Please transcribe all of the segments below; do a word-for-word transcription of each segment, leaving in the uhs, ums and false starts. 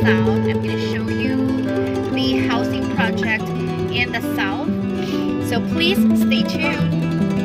south. I'm going to show you the housing project in the south. So please stay tuned.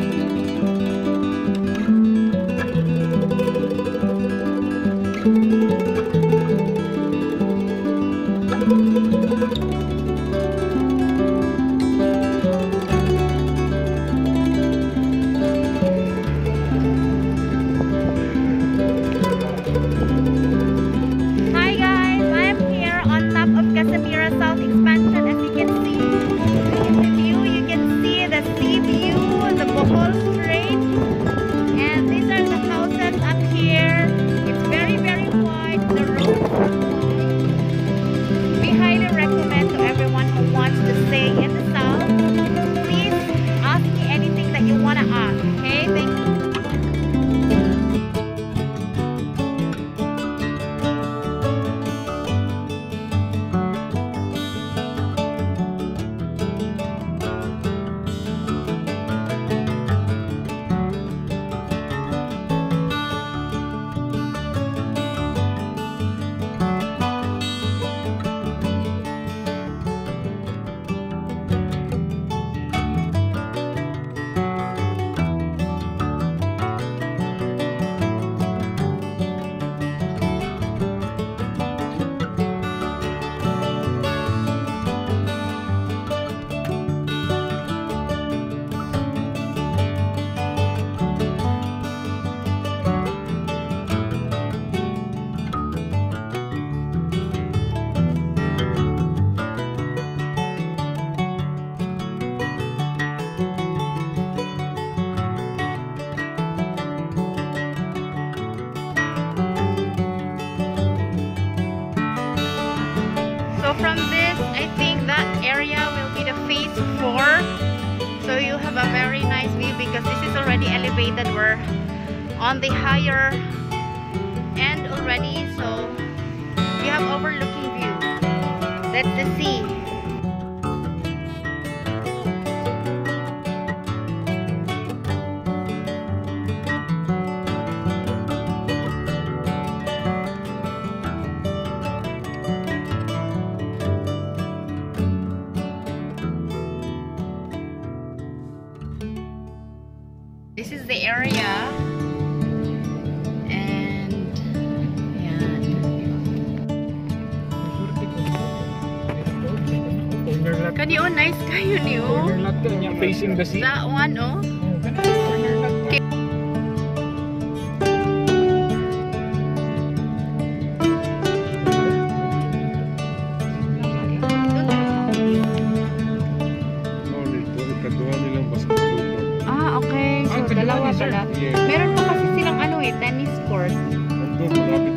From this, I think that area will be the phase four. So you have a very nice view because this is already elevated. We're on the higher end already, so we have overlooking view. That's the sea. This is the area, and yan. Kani oh, nice kayo niyo. Facing the sea. That one oh. Okay. Ah, okay. So, dalawa pala. Meron pa kasi silang ano eh, tennis court.